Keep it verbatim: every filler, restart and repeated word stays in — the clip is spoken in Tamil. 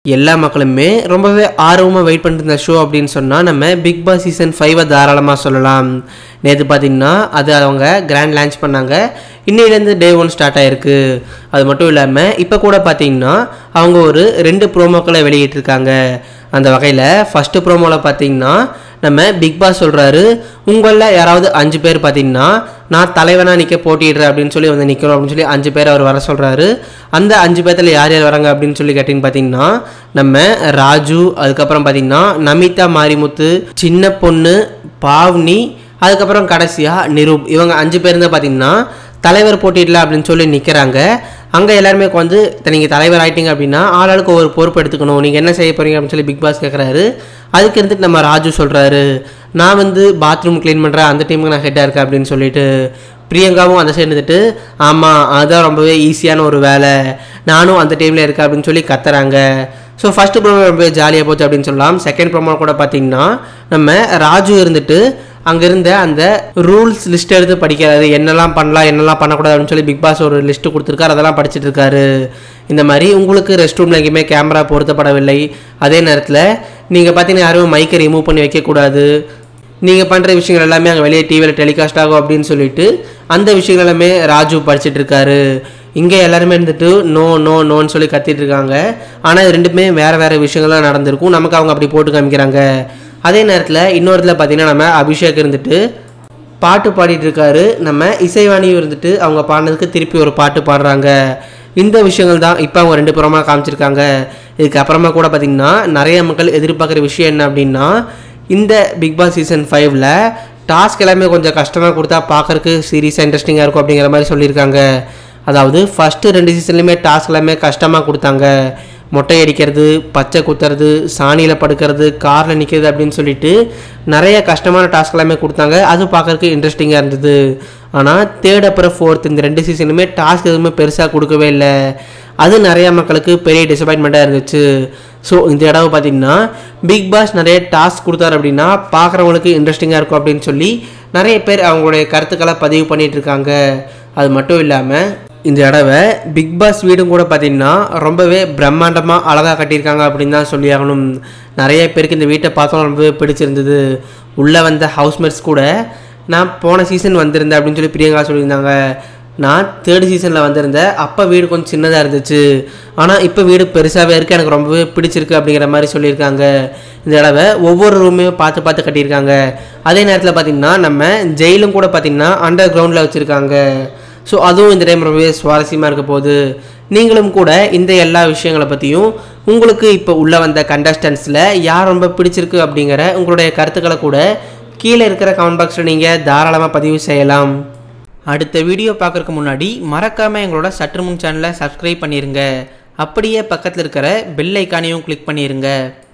எல்லா மக்களுமே ரொம்பவே ஆர்வமாக வெயிட் பண்ணிட்டு இருந்த ஷோ அப்படின்னு சொன்னால் நம்ம பிக் பாஸ் சீசன் ஃபைவை தாராளமாக சொல்லலாம். நேற்று பார்த்திங்கன்னா அது அவங்க கிராண்ட் லான்ச் பண்ணாங்க. இன்னிலேருந்து டே ஒன் ஸ்டார்ட் ஆகிருக்கு. அது மட்டும் இல்லாமல் இப்போ கூட பார்த்திங்கன்னா அவங்க ஒரு ரெண்டு ப்ரோமோக்களை வெளியிட்டிருக்காங்க. அந்த வகையில் ஃபஸ்ட்டு ப்ரோமோவில் பார்த்திங்கன்னா நம்ம பிக் பாஸ் சொல்கிறாரு, உங்களில் யாராவது அஞ்சு பேர் பார்த்திங்கன்னா நான் தலைவனாக நிற்க போட்டிடுறேன் அப்படின்னு சொல்லி வந்து நிற்கிறோம் அப்படின்னு சொல்லி அஞ்சு பேர் அவர் வர சொல்கிறாரு. அந்த அஞ்சு பேர்த்தில் யார் யார் வராங்க அப்படின்னு சொல்லி கேட்டிங்கன்னு பார்த்தீங்கன்னா நம்ம ராஜு, அதுக்கப்புறம் பார்த்திங்கன்னா நமிதா, மாரிமுத்து, சின்ன பொண்ணு, பாவ்னி, அதுக்கப்புறம் கடைசியாக நிரூப். இவங்க அஞ்சு பேர் தான் பார்த்திங்கன்னா தலைவர் போட்டிடல அப்படின்னு சொல்லி நிற்கிறாங்க. அங்கே எல்லாருமே வந்து நீங்கள் தலைவர் ஆகிட்டீங்க அப்படின்னா ஆளாளுக்கு ஒரு பொறுப்பு எடுத்துக்கணும், நீங்கள் என்ன செய்ய போகிறீங்க அப்படின்னு சொல்லி பிக் பாஸ் கேட்குறாரு. அதுக்கு இருந்துட்டு நம்ம ராஜு சொல்கிறாரு, நான் வந்து பாத்ரூம் க்ளீன் பண்ணுறேன், அந்த டீமுக்கு நான் ஹெட்டாக இருக்கேன் அப்படின்னு சொல்லிட்டு. பிரியங்காவும் அந்த சைடு இருந்துட்டு ஆமாம் அதுதான் ரொம்பவே ஈஸியான ஒரு வேலை, நானும் அந்த டீமில் இருக்கேன் அப்படின்னு சொல்லி கத்துறாங்க. ஸோ ஃபஸ்ட்டு ப்ரோமோ ரொம்பவே ஜாலியாக போச்சு அப்படின்னு சொல்லலாம். செகண்ட் ப்ரோமோ கூட பார்த்திங்கன்னா நம்ம ராஜு இருந்துட்டு அங்கே இருந்த அந்த ரூல்ஸ் லிஸ்ட் எடுத்து படிக்கிறாரு, என்னெல்லாம் பண்ணலாம் என்னெல்லாம் பண்ணக்கூடாது அப்படின்னு சொல்லி பிக் பாஸ் ஒரு லிஸ்ட்டு கொடுத்துருக்காரு. அதெல்லாம் படிச்சுட்டு இருக்காரு. இந்த மாதிரி உங்களுக்கு ரெஸ்ட் ரூமில் எங்கேயுமே கேமரா பொருத்தப்படவில்லை, அதே நேரத்தில் நீங்கள் பார்த்தீங்கன்னா யாரும் மைக்கை ரிமூவ் பண்ணி வைக்கக்கூடாது, நீங்கள் பண்ணுற விஷயங்கள் எல்லாமே அங்கே வெளியே டிவியில் டெலிகாஸ்ட் ஆகும் அப்படின்னு சொல்லிட்டு அந்த விஷயங்கள் எல்லாமே ராஜு படிச்சுட்டு இருக்காரு. இங்கே எல்லாருமே இருந்துட்டு நோ நோ நோன்னு சொல்லி கத்திட்டு இருக்காங்க. ஆனால் இது ரெண்டுமே வேறு வேறு விஷயங்கள்லாம் நடந்திருக்கும், நமக்கு அவங்க அப்படி போட்டு காமிக்கிறாங்க. அதே நேரத்தில் இன்னொருத்தில் பார்த்திங்கன்னா நம்ம அபிஷேக் இருந்துட்டு பாட்டு பாடிட்டு இருக்காரு. நம்ம இசைவாணியும் இருந்துட்டு அவங்க பாடினதுக்கு திருப்பி ஒரு பாட்டு பாடுறாங்க. இந்த விஷயங்கள் தான் இப்போ அவங்க ரெண்டு புறமாக காமிச்சிருக்காங்க. இதுக்கப்புறமா கூட பார்த்திங்கன்னா நிறைய மக்கள் எதிர்பார்க்குற விஷயம் என்ன அப்படின்னா, இந்த பிக் பாஸ் சீசன் ஃபைவ்ல டாஸ்க் எல்லாமே கொஞ்சம் கஷ்டமாக கொடுத்தா பார்க்குறக்கு சீரியஸாக இன்ட்ரெஸ்டிங்காக இருக்கும் அப்படிங்கிற மாதிரி சொல்லியிருக்காங்க. அதாவது ஃபஸ்ட்டு ரெண்டு சீசன்லையுமே டாஸ்க் எல்லாமே கஷ்டமாக கொடுத்தாங்க. மொட்டை அடிக்கிறது, பச்சை குத்துறது, சாணியில் படுக்கிறது, காரில் நிற்கிறது அப்படின்னு சொல்லிட்டு நிறைய கஷ்டமான டாஸ்க் எல்லாமே கொடுத்தாங்க. அது பார்க்குறதுக்கு இன்ட்ரெஸ்டிங்காக இருந்தது. ஆனால் தேர்ட் அப்புறம் ஃபோர்த் இந்த ரெண்டு சீசனுமே டாஸ்க் எதுவுமே பெருசாக கொடுக்கவே இல்லை. அது நிறையா மக்களுக்கு பெரிய டிசப்பாயின்மெண்ட்டாக இருந்துச்சு. ஸோ இந்த இடம் பார்த்திங்கன்னா பிக் பாஸ் நிறைய டாஸ்க் கொடுத்தாரு அப்படின்னா பார்க்குறவங்களுக்கு இன்ட்ரெஸ்டிங்காக இருக்கும் அப்படின்னு சொல்லி நிறைய பேர் அவங்களுடைய கருத்துக்களை பதிவு பண்ணிகிட்ருக்காங்க. அது மட்டும் இல்லாமல் இந்த தடவை பிக் பாஸ் வீடும் கூட பார்த்திங்கன்னா ரொம்பவே பிரம்மாண்டமாக அழகாக கட்டியிருக்காங்க அப்படின்னு தான் சொல்லி ஆகணும். நிறைய பேருக்கு இந்த வீட்டை பார்த்தோம் ரொம்பவே பிடிச்சிருந்தது. உள்ளே வந்த ஹவுஸ்மேட்ஸ் கூட நான் போன சீசன் வந்திருந்தேன் அப்படின்னு சொல்லி பிரியங்கா சொல்லியிருந்தாங்க. நான் தேர்ட் சீசனில் வந்திருந்தேன், அப்போ வீடு கொஞ்சம் சின்னதாக இருந்துச்சு, ஆனால் இப்போ வீடு பெருசாகவே இருக்குது, எனக்கு ரொம்பவே பிடிச்சிருக்கு அப்படிங்கிற மாதிரி சொல்லியிருக்காங்க. இந்த தடவை ஒவ்வொரு ரூமையும் பார்த்து பார்த்து கட்டியிருக்காங்க. அதே நேரத்தில் பார்த்திங்கன்னா நம்ம ஜெயிலும் கூட பார்த்திங்கன்னா அண்டர் கிரவுண்டில் வச்சுருக்காங்க. ஸோ அதுவும் இந்த டைம் ரொம்பவே சுவாரஸ்யமாக இருக்க போகுது. நீங்களும் கூட இந்த எல்லா விஷயங்களை பற்றியும் உங்களுக்கு இப்போ உள்ளே வந்த கண்டஸ்டன்ஸில் யார் ரொம்ப பிடிச்சிருக்கு அப்படிங்கிற உங்களுடைய கருத்துக்களை கூட கீழே இருக்கிற கமெண்ட் பாக்ஸில் நீங்கள் தாராளமாக பதிவு செய்யலாம். அடுத்த வீடியோ பார்க்குறதுக்கு முன்னாடி மறக்காமல் எங்களோட சற்றுமுன் சேனலை சப்ஸ்கிரைப் பண்ணிடுங்க. அப்படியே பக்கத்தில் இருக்கிற பெல் ஐக்கானையும் கிளிக் பண்ணிடுங்க.